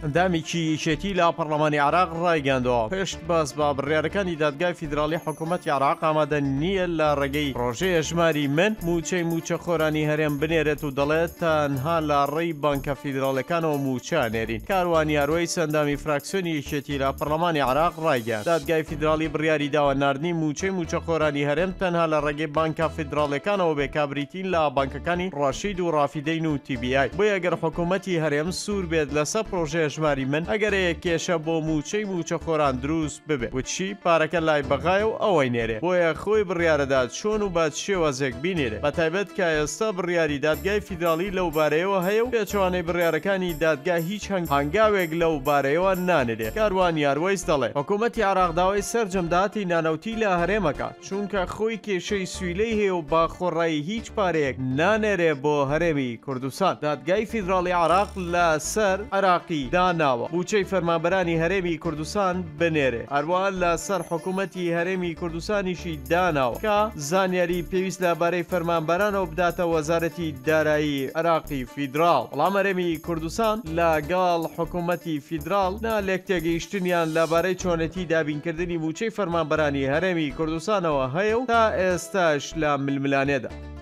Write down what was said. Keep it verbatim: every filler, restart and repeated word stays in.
ئەندامێکی یەکێتی لە پەرلەمانی عێراق ڕایگەاندەوە پێش باس بە بڕیارەکانی دادگای فیدراڵی حکوومەتی عێراق ئامادە نییە لە ڕێگەی ڕۆژەیە ژماری من موچەی موچە خۆرانی هەرێم بنێرێت و دەڵێت تەنها لە ڕێی بانکە فیدراڵەکانەوە موچانێرین. کاروان یاروەی سەندامی فراکسیۆنی یەکێتی لە پەرلەمانی عێراق ڕایگەاند دادگای فیدراڵی بڕیاری داوە ناردنی موچەی موچە خۆرانی هەرێم تەنها لە ڕێگەی بانکە فیدراڵەکانەوە بێکابریتین لە بانکەکانی ڕاشید و ڕافیدەین و تی بی ئای. بۆ ئەگەر حکوومەتی هەرێم سوور بێت لەسەر پرۆژەیە ژماری من ئەگەرەیە کێشە بۆ موچەی موچە خۆران دروست ببێت وچی پارەکە لای بەغای و ئەوەی نێرێ بۆیە خۆی بڕیارەدات چۆن و بات شێوەزێک بینێرێ بە تایبەت کە ئێستا بڕیاری دادگای فیدراڵی لەو بارەیەوە هەیە و پێچوانەی بڕیارەکانی دادگا هیچ هەنگاوێک لەو بارەیەوە نانێرێ. کاروان یاروەیس دەڵێ حکوومەتی عێراق داوای سەرجەمداتی نانەوتی لە هەرێمەکە چونکە خۆی کێشەی سویلەی هەیە و باخۆڕایی هیچ پارەیەک نانێرێ بۆ هەرێمی کوردستان. دادگای فیدراڵی عێراق لە سەر عێراقی داناوە بوچەی فەرمانبەرانی هەرێمی کوردستان بنێرێ هەروەها لە سەر حکوومەتی هەرێمی کوردستانیشی داناوە کە زانیاری پێویست لەبارەی فەرمانبەرانەوە بداتە وەزارەتی دارایی عێراقی فیدراڵ. بەڵام هەرێمی کوردستان لەگەڵ حکوومەتی فیدراڵ نالێک تێگەیشتنیان لەبارەی چۆنەتی دابینکردنی موچەی فەرمانبەرانی هەرێمی کوردستانەوە هەیە و تا ئێستاش لە ململانێدا.